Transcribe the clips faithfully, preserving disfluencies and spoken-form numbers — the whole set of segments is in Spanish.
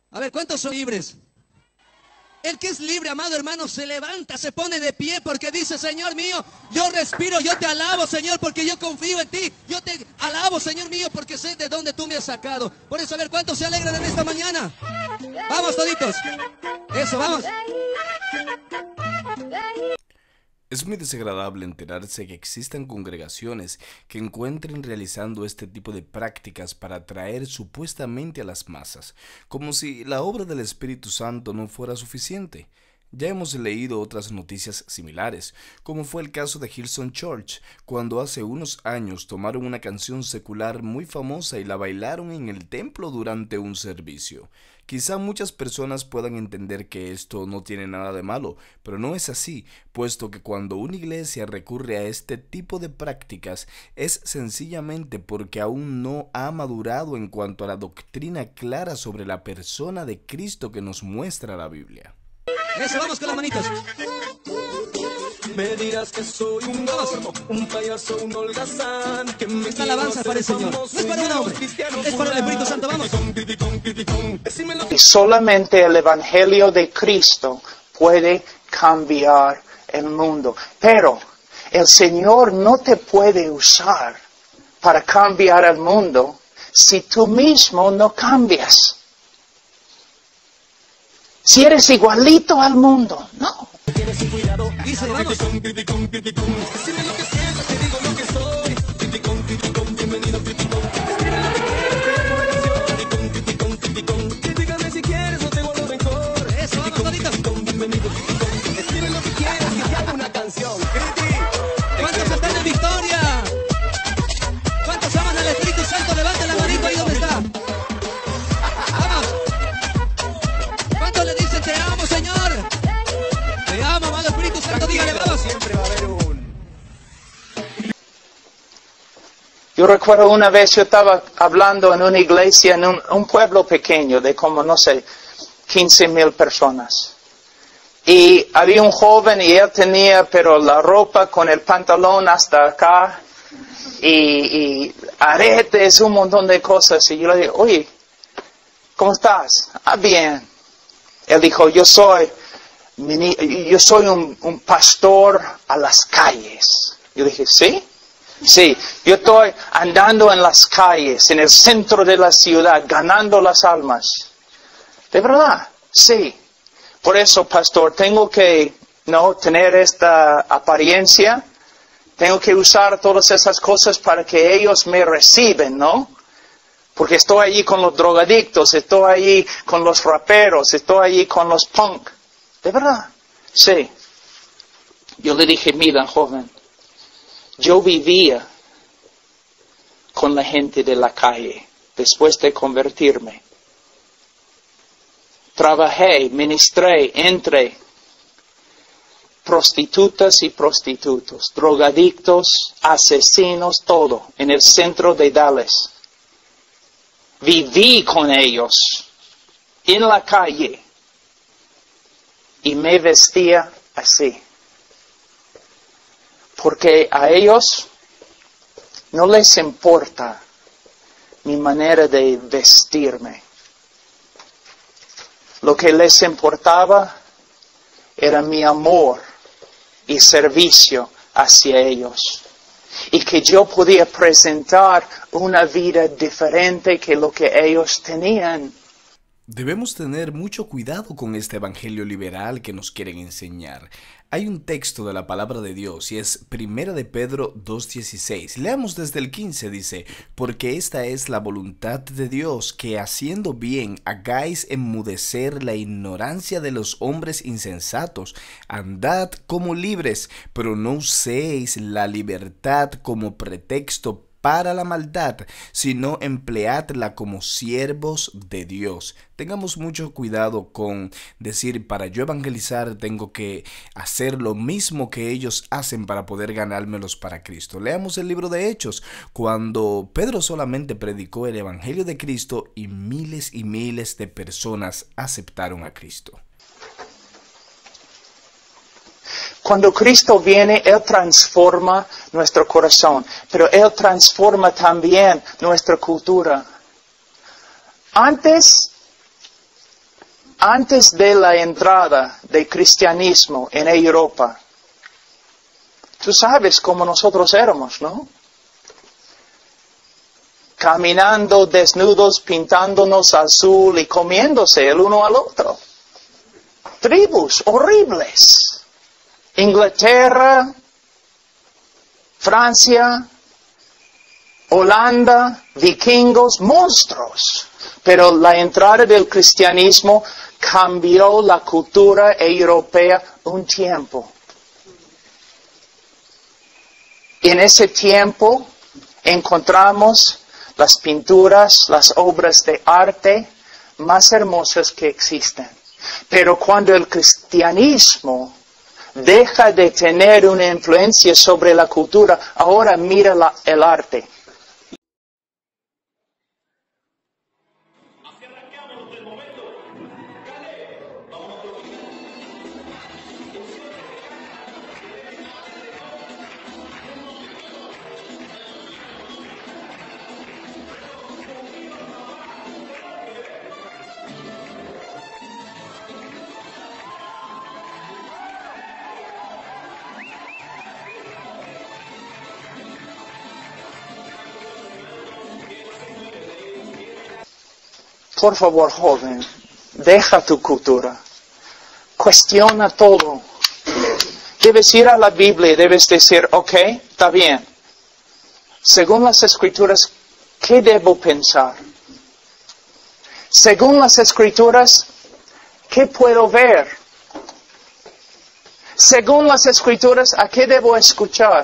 A ver, ¿cuántos son libres? El que es libre, amado hermano, se levanta, se pone de pie porque dice, Señor mío, yo respiro, yo te alabo, Señor, porque yo confío en ti. Yo te alabo, Señor mío, porque sé de dónde tú me has sacado. Por eso, a ver, ¿cuántos se alegran en esta mañana? Vamos, toditos. Eso, vamos. Es muy desagradable enterarse que existan congregaciones que encuentren realizando este tipo de prácticas para atraer supuestamente a las masas, como si la obra del Espíritu Santo no fuera suficiente. Ya hemos leído otras noticias similares, como fue el caso de Hillsong Church, cuando hace unos años tomaron una canción secular muy famosa y la bailaron en el templo durante un servicio. Quizá muchas personas puedan entender que esto no tiene nada de malo, pero no es así, puesto que cuando una iglesia recurre a este tipo de prácticas es sencillamente porque aún no ha madurado en cuanto a la doctrina clara sobre la persona de Cristo que nos muestra la Biblia. Eso, vamos con las manitos. Me dirás que soy un gordo, un payaso, un holgazán. Esta alabanza para el Señor. No es para un hombre, es para el Espíritu Santo. Vamos. Y solamente el Evangelio de Cristo puede cambiar el mundo. Pero el Señor no te puede usar para cambiar el mundo si tú mismo no cambias. Si eres igualito al mundo, no. Dice, vamos. Eso, vamos, toditos. ¿Cuántos están en victoria? ¿Cuántos aman al Espíritu Santo? Levanten la manito ahí donde está. Vamos. ¿Cuántos le dicen te amo, Señor? Te amo, amado Espíritu Santo, dígale, vamos. Siempre va a haber un... Yo recuerdo una vez yo estaba hablando en una iglesia en un, un pueblo pequeño de como, no sé, quince mil personas. Y había un joven y él tenía, pero la ropa con el pantalón hasta acá y, y aretes, un montón de cosas. Y yo le dije, oye, ¿cómo estás? Ah, bien. Él dijo, yo soy, yo soy un, un pastor a las calles. Yo dije, ¿sí? Sí, yo estoy andando en las calles, en el centro de la ciudad, ganando las almas. ¿De verdad? Sí. Por eso, pastor, tengo que no tener esta apariencia. Tengo que usar todas esas cosas para que ellos me reciben, ¿no? Porque estoy allí con los drogadictos, estoy allí con los raperos, estoy allí con los punk. ¿De verdad? Sí. Yo le dije, mira, joven, yo vivía con la gente de la calle después de convertirme. Trabajé, ministré entre prostitutas y prostitutos, drogadictos, asesinos, todo, en el centro de Dallas. Viví con ellos en la calle y me vestía así. Porque a ellos no les importa mi manera de vestirme. Lo que les importaba era mi amor y servicio hacia ellos. Y que yo podía presentar una vida diferente que lo que ellos tenían. Debemos tener mucho cuidado con este evangelio liberal que nos quieren enseñar. Hay un texto de la palabra de Dios y es Primera de Pedro dos dieciséis. Leamos desde el quince, dice, porque esta es la voluntad de Dios, que haciendo bien hagáis enmudecer la ignorancia de los hombres insensatos. Andad como libres, pero no uséis la libertad como pretexto para la maldad, sino empleadla como siervos de Dios. Tengamos mucho cuidado con decir, para yo evangelizar tengo que hacer lo mismo que ellos hacen para poder ganármelos para Cristo. Leamos el libro de Hechos, cuando Pedro solamente predicó el evangelio de Cristo y miles y miles de personas aceptaron a Cristo. Cuando Cristo viene, Él transforma nuestro corazón, pero Él transforma también nuestra cultura. Antes, antes de la entrada del cristianismo en Europa, tú sabes cómo nosotros éramos, ¿no? Caminando desnudos, pintándonos azul y comiéndose el uno al otro. Tribus horribles. Inglaterra, Francia, Holanda, vikingos, monstruos. Pero la entrada del cristianismo cambió la cultura europea un tiempo. En ese tiempo encontramos las pinturas, las obras de arte más hermosas que existen. Pero cuando el cristianismo deja de tener una influencia sobre la cultura, ahora mira la, el arte. Por favor, joven, deja tu cultura. Cuestiona todo. Debes ir a la Biblia y debes decir, ok, está bien. Según las Escrituras, ¿qué debo pensar? Según las Escrituras, ¿qué puedo ver? Según las Escrituras, ¿a qué debo escuchar?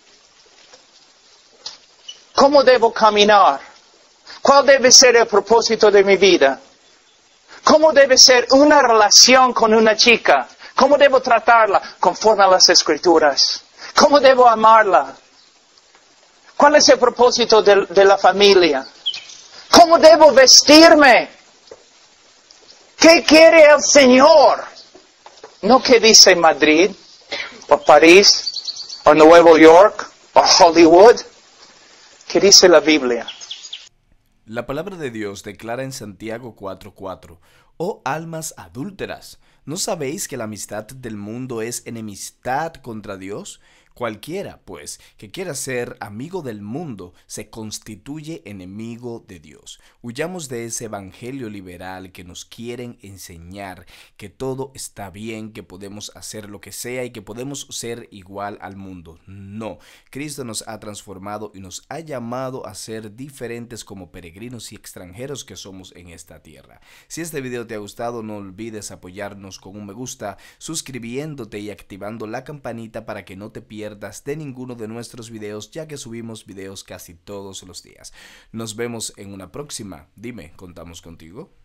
¿Cómo debo caminar? ¿Cuál debe ser el propósito de mi vida? ¿Cómo debe ser una relación con una chica? ¿Cómo debo tratarla conforme a las Escrituras? ¿Cómo debo amarla? ¿Cuál es el propósito de, de la familia? ¿Cómo debo vestirme? ¿Qué quiere el Señor? No qué dice Madrid, o París, o Nueva York, o Hollywood. ¿Qué dice la Biblia? La palabra de Dios declara en Santiago cuatro cuatro, «Oh almas adúlteras, ¿no sabéis que la amistad del mundo es enemistad contra Dios? Cualquiera, pues, que quiera ser amigo del mundo, se constituye enemigo de Dios». Huyamos de ese evangelio liberal que nos quieren enseñar que todo está bien, que podemos hacer lo que sea y que podemos ser igual al mundo. No, Cristo nos ha transformado y nos ha llamado a ser diferentes como peregrinos y extranjeros que somos en esta tierra. Si este video te ha gustado, no olvides apoyarnos con un me gusta, suscribiéndote y activando la campanita para que no te pierdas de ninguno de nuestros videos, ya que subimos videos casi todos los días. Nos vemos en una próxima. Dime, ¿contamos contigo?